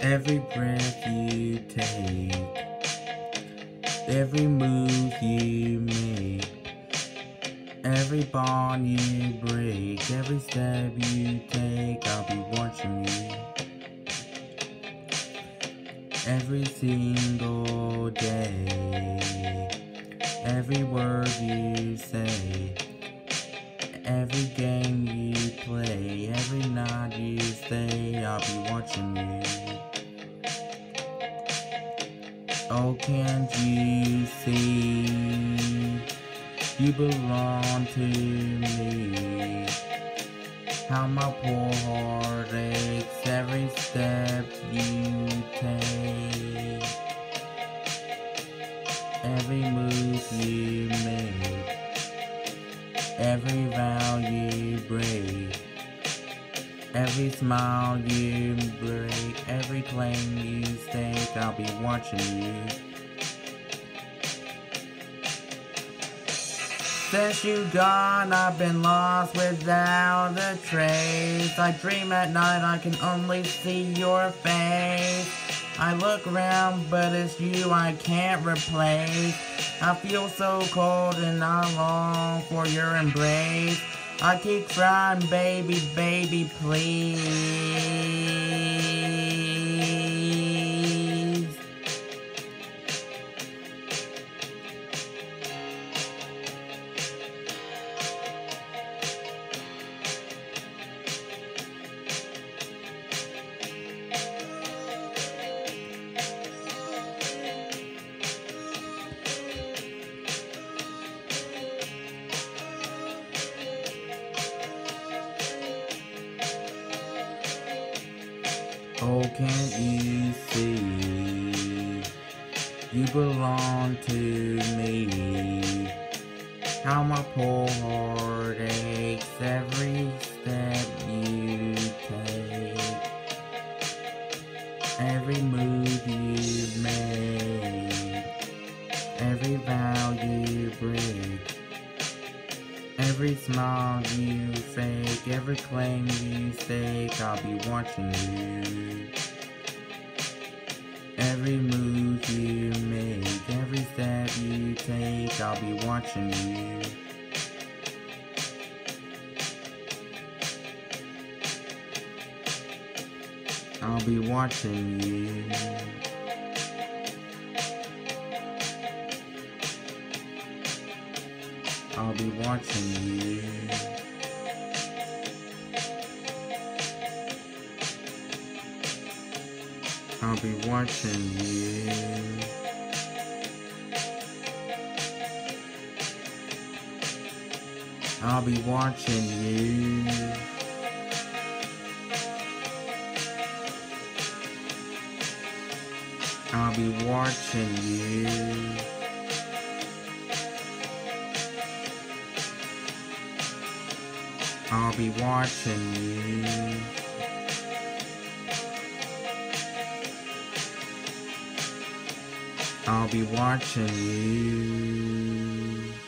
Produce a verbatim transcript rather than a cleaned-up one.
Every breath you take, every move you make, every bond you break, every step you take, I'll be watching you. Every single day, every word you say, every game you play, every night you stay, I'll be watching you. Oh, can't you see, you belong to me? How my poor heart aches every step you take, every move you make, every vow you break, every smile you break, every claim you stake, I'll be watching you. Since you gone, I've been lost without a trace. I dream at night, I can only see your face. I look around, but it's you I can't replace. I feel so cold and I long for your embrace. I keep crying, baby, baby, please. Oh, can't you see, you belong to me? How my poor heart aches every step you take, every move you make, every vow you break, every smile you fake, every claim you stake, I'll be watching you. Every move you make, every step you take, I'll be watching you. I'll be watching you. I'll be watching you. I'll be watching you. I'll be watching you. I'll be watching you. I'll be watching you. I'll be watching you.